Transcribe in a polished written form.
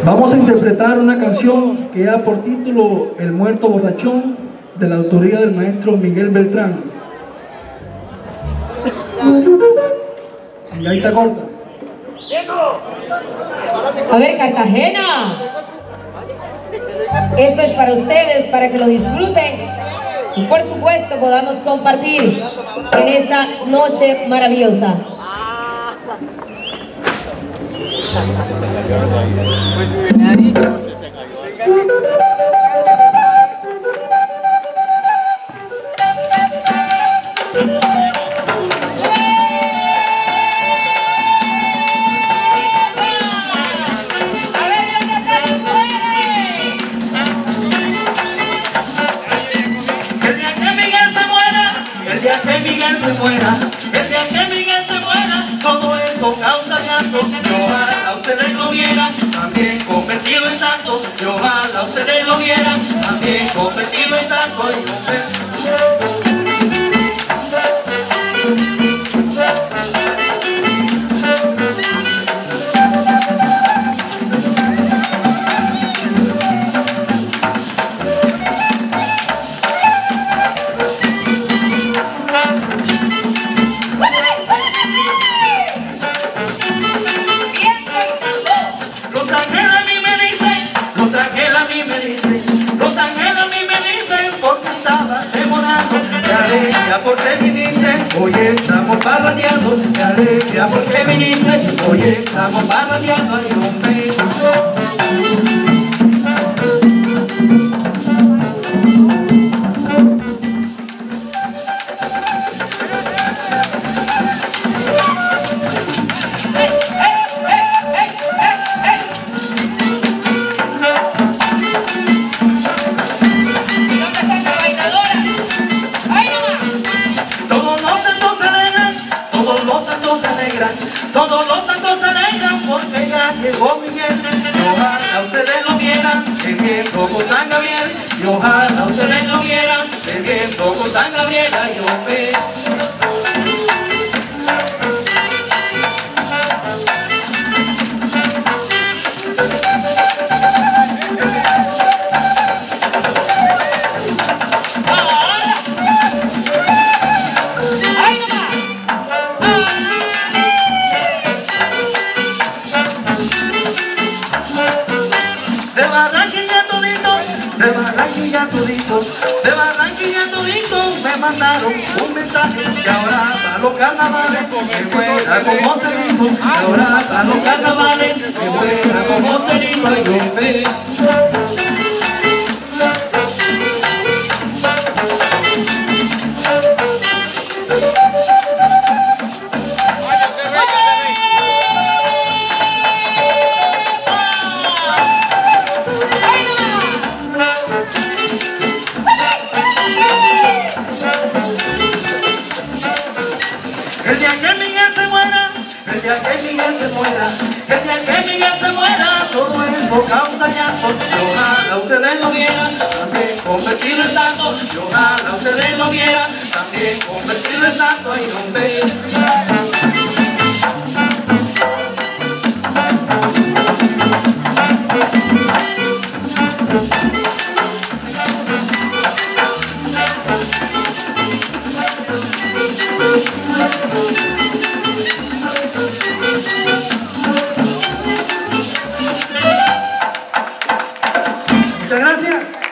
Vamos a interpretar una canción que lleva por título El Muerto Borrachón, de la autoría del maestro Miguel Beltrán. En gaita corta. A ver, Cartagena, esto es para ustedes, para que lo disfruten y por supuesto podamos compartir en esta noche maravillosa. El día que Miguel se muera, todo eso causa llanto. Y ojalá ustedes lo vieran, también convertido en santo. Y ojalá ustedes lo vieran, también convertido en santo. Porque viniste, oye, estamos parrandeando, de alegría porque viniste, oye, estamos parrandeando, ay, hombre. Todos los santos se alegran porque ya llegó Miguel. Y ojalá ustedes lo vieran, el que tocó San Gabriel. Y ojalá ustedes lo vieran, el que tocó San Gabriel. Ay, hombre. De Barranquilla todito me mandaron un mensaje que ahora para los carnavales que fuera como Cerrito, que ahora para los carnavales que fuera como Cerrito. Ay, hombre. El día que Miguel se muera, todo esto causa llanto. Y ojalá ustedes lo vieran, también convertido en santo. Y ojalá ustedes lo vieran, también convertido en santo. Ay, hombre. Muchas gracias.